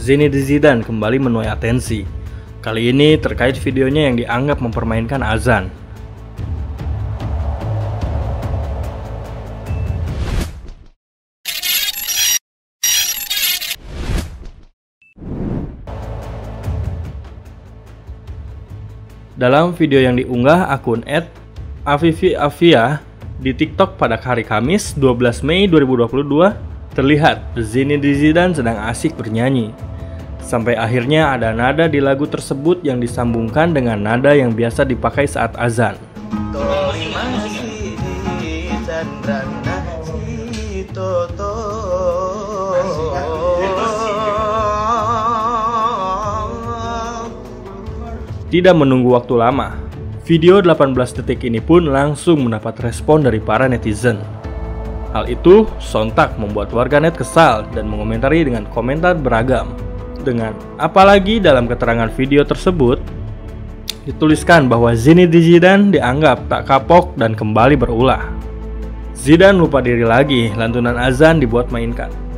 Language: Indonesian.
Zinedine Zidane kembali menuai atensi. Kali ini terkait videonya yang dianggap mempermainkan azan. Dalam video yang diunggah akun @afifiafia di TikTok pada hari Kamis 12 Mei 2022, terlihat Zinedine Zidane sedang asik bernyanyi. Sampai akhirnya ada nada di lagu tersebut yang disambungkan dengan nada yang biasa dipakai saat azan. Tidak menunggu waktu lama, video 18 detik ini pun langsung mendapat respon dari para netizen. Hal itu sontak membuat warganet kesal dan mengomentari dengan komentar beragam. Apalagi dalam keterangan video tersebut dituliskan bahwa Zinedine Zidane dianggap tak kapok dan kembali berulah. Zidane lupa diri lagi, lantunan azan dibuat mainkan.